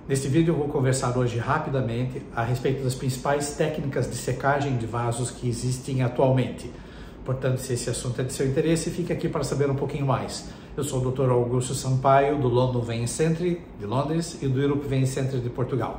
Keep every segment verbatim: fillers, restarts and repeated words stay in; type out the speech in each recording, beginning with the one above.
Neste vídeo eu vou conversar hoje rapidamente a respeito das principais técnicas de secagem de vasos que existem atualmente. Portanto, se esse assunto é de seu interesse, fique aqui para saber um pouquinho mais. Eu sou o doutor Augusto Sampaio, do London Vein Center de Londres e do Europe Vein Center de Portugal.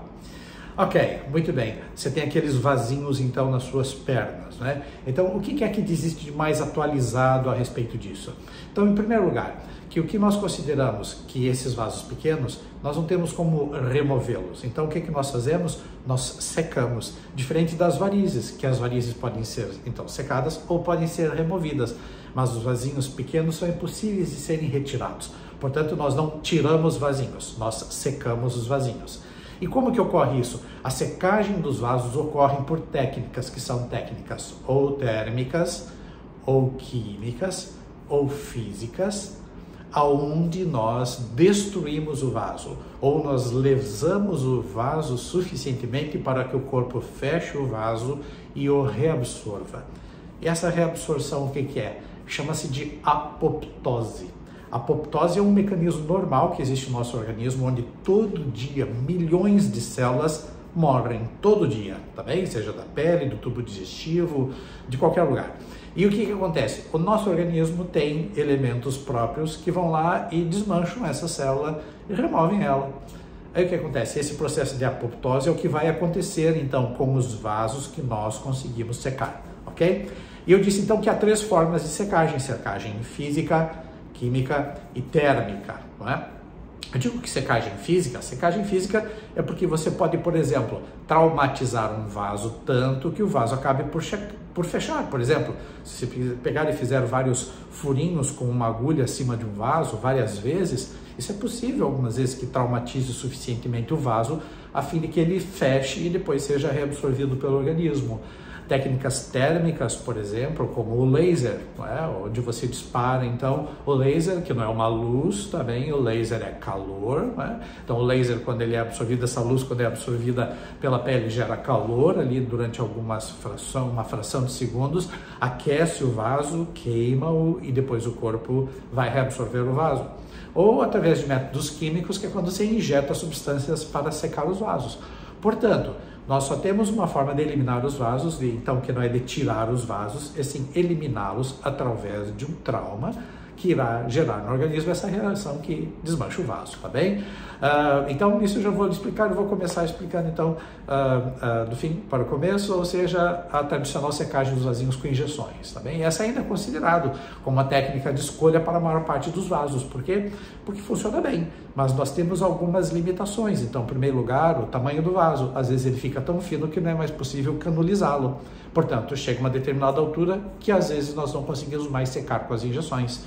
Ok, muito bem. Você tem aqueles vasinhos então nas suas pernas, né? Então, o que é que existe de mais atualizado a respeito disso? Então, em primeiro lugar, que o que nós consideramos que esses vasos pequenos, nós não temos como removê-los. Então, o que que nós fazemos? Nós secamos, diferente das varizes, que as varizes podem ser então secadas ou podem ser removidas, mas os vasinhos pequenos são impossíveis de serem retirados. Portanto, nós não tiramos vasinhos, nós secamos os vasinhos. E como que ocorre isso? A secagem dos vasos ocorre por técnicas que são técnicas ou térmicas, ou químicas, ou físicas, aonde nós destruímos o vaso, ou nós lesamos o vaso suficientemente para que o corpo feche o vaso e o reabsorva. E essa reabsorção, o que que é? Chama-se de apoptose. A apoptose é um mecanismo normal que existe no nosso organismo, onde todo dia milhões de células morrem, todo dia, tá bem? Seja da pele, do tubo digestivo, de qualquer lugar. E o que que acontece? O nosso organismo tem elementos próprios que vão lá e desmancham essa célula e removem ela. Aí o que acontece? Esse processo de apoptose é o que vai acontecer então com os vasos que nós conseguimos secar, ok? E eu disse então que há três formas de secagem: secagem física, química e térmica, não é? Eu digo que secagem física, secagem física é porque você pode, por exemplo, traumatizar um vaso tanto que o vaso acabe por, por fechar. Por exemplo, se você pegar e fizer vários furinhos com uma agulha acima de um vaso várias vezes, isso é possível algumas vezes que traumatize suficientemente o vaso a fim de que ele feche e depois seja reabsorvido pelo organismo. Técnicas térmicas, por exemplo, como o laser, não é? Onde você dispara, então, o laser, que não é uma luz, também o laser é calor, não é? Então, o laser, quando ele é absorvido, essa luz, quando é absorvida pela pele, gera calor ali durante algumas fração, uma fração de segundos, aquece o vaso, queima-o e depois o corpo vai reabsorver o vaso. Ou através de métodos químicos, que é quando você injeta substâncias para secar os vasos. Portanto, nós só temos uma forma de eliminar os vasos, então que não é de tirar os vasos, é sim eliminá-los através de um trauma que irá gerar no organismo essa reação que desmancha o vaso, tá bem? Uh, então, isso eu já vou explicar, eu vou começar explicando então uh, uh, do fim para o começo, ou seja, a tradicional secagem dos vasinhos com injeções, tá bem? Essa ainda é considerado como uma técnica de escolha para a maior parte dos vasos, por quê? Porque funciona bem, mas nós temos algumas limitações. Então, em primeiro lugar, o tamanho do vaso, às vezes ele fica tão fino que não é mais possível canulizá-lo, portanto, chega a uma determinada altura que às vezes nós não conseguimos mais secar com as injeções.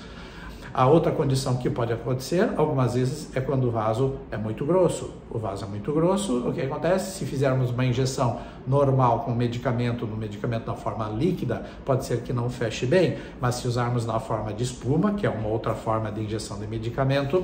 A outra condição que pode acontecer, algumas vezes, é quando o vaso é muito grosso. O vaso é muito grosso, o que acontece? Se fizermos uma injeção normal com medicamento, no medicamento na forma líquida, pode ser que não feche bem, mas se usarmos na forma de espuma, que é uma outra forma de injeção de medicamento,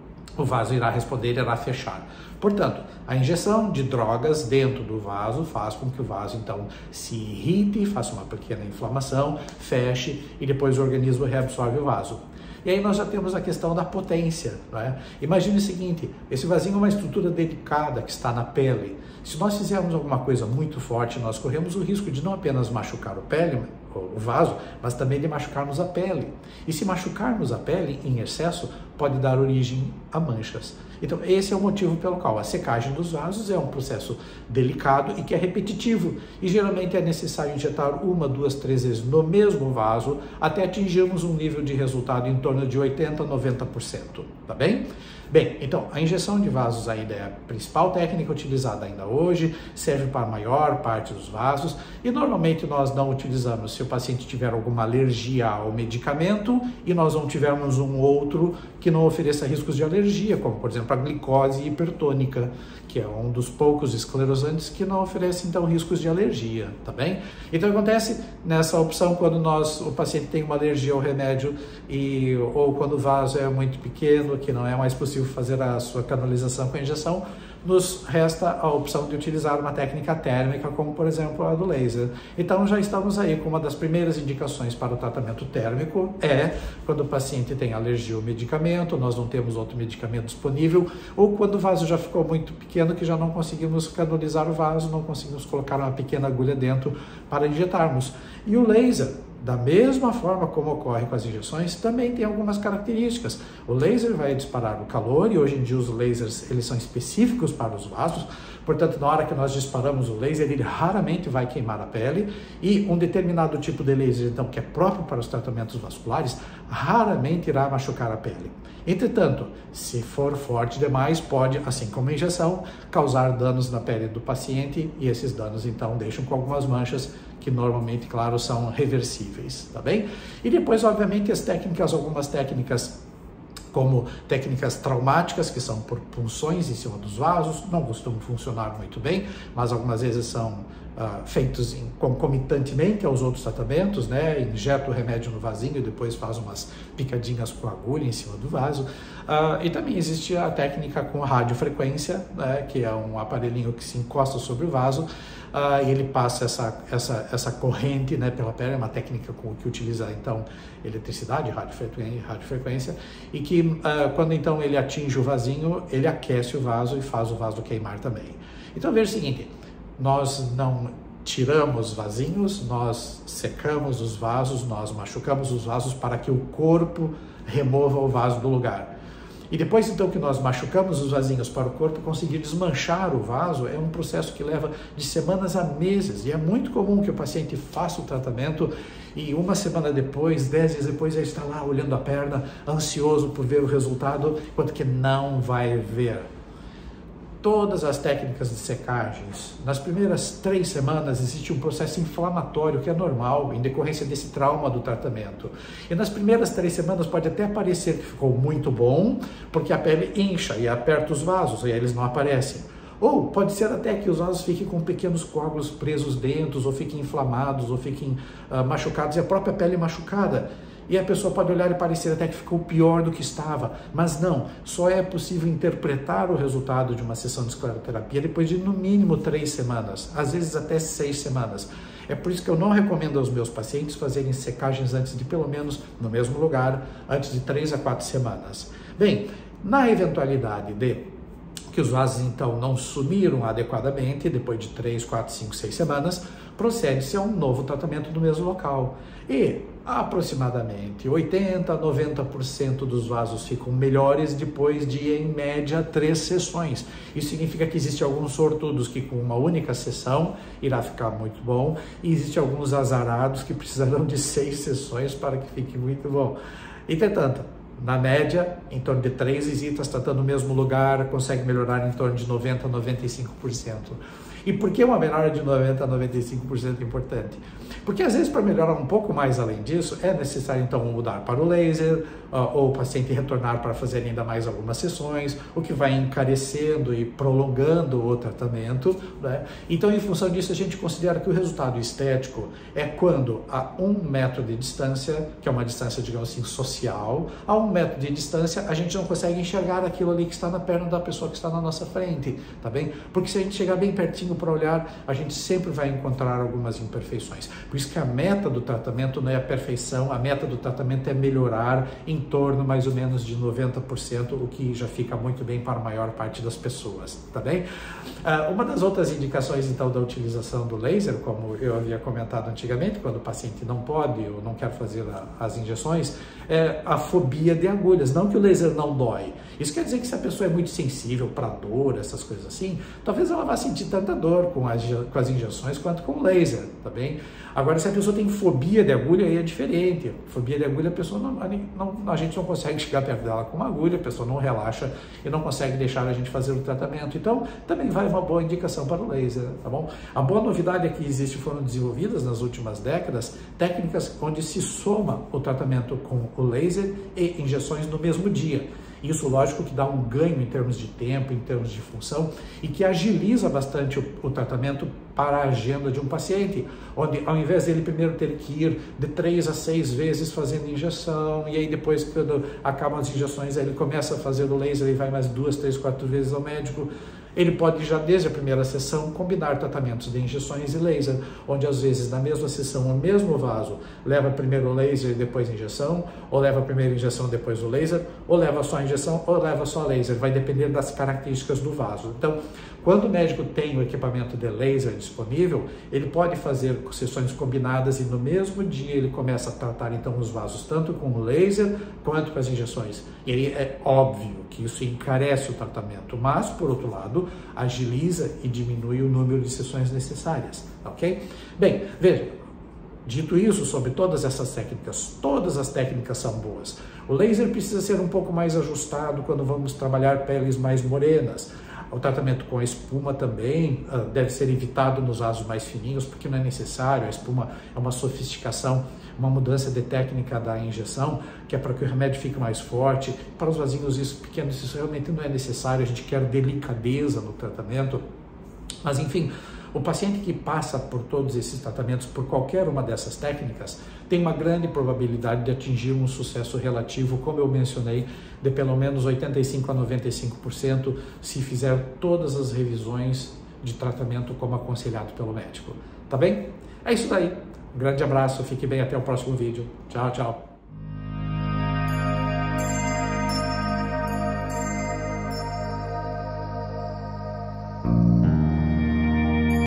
o vaso irá responder, irá fechar. Portanto, a injeção de drogas dentro do vaso faz com que o vaso, então, se irrite, faça uma pequena inflamação, feche e depois o organismo reabsorve o vaso. E aí nós já temos a questão da potência, não é? Imagine o seguinte, esse vasinho é uma estrutura delicada que está na pele. Se nós fizermos alguma coisa muito forte, nós corremos o risco de não apenas machucar o pele, o vaso, mas também de machucarmos a pele. E se machucarmos a pele em excesso, pode dar origem a manchas. Então, esse é o motivo pelo qual a secagem dos vasos é um processo delicado e que é repetitivo. E geralmente é necessário injetar uma, duas, três vezes no mesmo vaso até atingirmos um nível de resultado em torno de oitenta, noventa por cento, tá bem? Bem, então, a injeção de vasos ainda é a principal técnica utilizada ainda hoje, serve para a maior parte dos vasos e normalmente nós não utilizamos se o paciente tiver alguma alergia ao medicamento e nós não tivermos um outro que não ofereça riscos de alergia, como por exemplo a glicose hipertônica, que é um dos poucos esclerosantes que não oferece então riscos de alergia, tá bem? Então acontece nessa opção quando nós, o paciente tem uma alergia ao remédio e, ou quando o vaso é muito pequeno, que não é mais possível fazer a sua canalização com a injeção, nos resta a opção de utilizar uma técnica térmica, como por exemplo a do laser. Então já estamos aí com uma das primeiras indicações para o tratamento térmico, é quando o paciente tem alergia ao medicamento, nós não temos outro medicamento disponível, ou quando o vaso já ficou muito pequeno que já não conseguimos canulizar o vaso, não conseguimos colocar uma pequena agulha dentro para injetarmos. E o laser, da mesma forma como ocorre com as injeções, também tem algumas características. O laser vai disparar o calor e hoje em dia os lasers eles são específicos para os vasos, portanto na hora que nós disparamos o laser ele raramente vai queimar a pele e um determinado tipo de laser então que é próprio para os tratamentos vasculares raramente irá machucar a pele. Entretanto, se for forte demais pode, assim como a injeção, causar danos na pele do paciente e esses danos então deixam com algumas manchas que normalmente, claro, são reversíveis, tá bem? E depois, obviamente, as técnicas, algumas técnicas como técnicas traumáticas, que são por punções em cima dos vasos, não costumam funcionar muito bem, mas algumas vezes são uh, feitos em, concomitantemente aos outros tratamentos, né? Injeta o remédio no vasinho e depois faz umas picadinhas com agulha em cima do vaso. Uh, e também existe a técnica com radiofrequência, né? Que é um aparelhinho que se encosta sobre o vaso, Uh, e ele passa essa, essa, essa corrente, né, pela pele, é uma técnica com, que utiliza então eletricidade, radiofrequência, radiofrequência e que uh, quando então ele atinge o vasinho, ele aquece o vaso e faz o vaso queimar também. Então veja o seguinte, nós não tiramos vasinhos, nós secamos os vasos, nós machucamos os vasos para que o corpo remova o vaso do lugar. E depois, então, que nós machucamos os vasinhos para o corpo, conseguir desmanchar o vaso é um processo que leva de semanas a meses. E é muito comum que o paciente faça o tratamento e uma semana depois, dez dias depois, ele está lá olhando a perna, ansioso por ver o resultado, enquanto que não vai ver. Todas as técnicas de secagens, nas primeiras três semanas existe um processo inflamatório que é normal em decorrência desse trauma do tratamento. E nas primeiras três semanas pode até parecer que ficou muito bom, porque a pele incha e aperta os vasos e aí eles não aparecem. Ou pode ser até que os vasos fiquem com pequenos coágulos presos dentro, ou fiquem inflamados, ou fiquem uh, machucados e a própria pele machucada. E a pessoa pode olhar e parecer até que ficou pior do que estava, mas não, só é possível interpretar o resultado de uma sessão de escleroterapia depois de no mínimo três semanas, às vezes até seis semanas. É por isso que eu não recomendo aos meus pacientes fazerem secagens antes de pelo menos no mesmo lugar, antes de três a quatro semanas. Bem, na eventualidade de que os vasos então não sumiram adequadamente, depois de três, quatro, cinco, seis semanas, procede-se a um novo tratamento no mesmo local. E aproximadamente oitenta a noventa por cento dos vasos ficam melhores depois de, em média, três sessões. Isso significa que existem alguns sortudos que com uma única sessão irá ficar muito bom, e existem alguns azarados que precisarão de seis sessões para que fique muito bom. Entretanto, na média, em torno de três visitas, tratando no mesmo lugar, consegue melhorar em torno de noventa a noventa e cinco por cento. E por que uma melhora de noventa a noventa e cinco por cento é importante? Porque às vezes para melhorar um pouco mais além disso, é necessário então mudar para o laser, ou o paciente retornar para fazer ainda mais algumas sessões, o que vai encarecendo e prolongando o tratamento, né? Então, em função disso, a gente considera que o resultado estético é quando a um metro de distância, que é uma distância, digamos assim, social, a um metro de distância a gente não consegue enxergar aquilo ali que está na perna da pessoa que está na nossa frente, tá bem? Porque se a gente chegar bem pertinho para olhar, a gente sempre vai encontrar algumas imperfeições. Por isso que a meta do tratamento não é a perfeição, a meta do tratamento é melhorar em torno mais ou menos de noventa por cento, o que já fica muito bem para a maior parte das pessoas, tá bem? Uh, uma das outras indicações então da utilização do laser, como eu havia comentado antigamente, quando o paciente não pode ou não quer fazer a, as injeções, é a fobia de agulhas. Não que o laser não dói, isso quer dizer que se a pessoa é muito sensível para dor, essas coisas assim, talvez ela vá sentir tanta dor com as, com as injeções quanto com o laser, tá bem? Agora, se a pessoa tem fobia de agulha, aí é diferente. Fobia de agulha, a pessoa não, não, a gente não consegue chegar perto dela com uma agulha, a pessoa não relaxa e não consegue deixar a gente fazer o tratamento. Então, também vai uma boa indicação para o laser, tá bom? A boa novidade é que existe, foram desenvolvidas nas últimas décadas técnicas onde se soma o tratamento com o laser e injeções no mesmo dia. Isso, lógico, que dá um ganho em termos de tempo, em termos de função, e que agiliza bastante o, o tratamento para a agenda de um paciente, onde ao invés dele primeiro ter que ir de três a seis vezes fazendo injeção, e aí depois, quando acabam as injeções, ele começa a fazer o laser e vai mais duas, três, quatro vezes ao médico, Ele pode já desde a primeira sessão combinar tratamentos de injeções e laser, onde às vezes na mesma sessão o mesmo vaso leva primeiro o laser e depois a injeção, ou leva primeiro a injeção e depois o laser, ou leva só a injeção ou leva só laser, vai depender das características do vaso. Então, quando o médico tem o equipamento de laser disponível, ele pode fazer sessões combinadas e no mesmo dia ele começa a tratar então os vasos tanto com o laser quanto com as injeções. E aí é óbvio que isso encarece o tratamento, mas por outro lado agiliza e diminui o número de sessões necessárias, ok? Bem, veja, dito isso sobre todas essas técnicas, todas as técnicas são boas. O laser precisa ser um pouco mais ajustado quando vamos trabalhar peles mais morenas. O tratamento com a espuma também uh, deve ser evitado nos vasos mais fininhos, porque não é necessário. A espuma é uma sofisticação, uma mudança de técnica da injeção, que é para que o remédio fique mais forte. Para os vasinhos isso pequenos, isso realmente não é necessário. A gente quer delicadeza no tratamento. Mas, enfim, o paciente que passa por todos esses tratamentos, por qualquer uma dessas técnicas, tem uma grande probabilidade de atingir um sucesso relativo, como eu mencionei, de pelo menos oitenta e cinco a noventa e cinco por cento, se fizer todas as revisões de tratamento como aconselhado pelo médico. Tá bem? É isso daí. Um grande abraço, fique bem, até o próximo vídeo. Tchau, tchau.